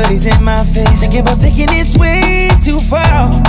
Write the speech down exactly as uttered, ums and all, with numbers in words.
hoodies in my face. Thinking about taking this way too far.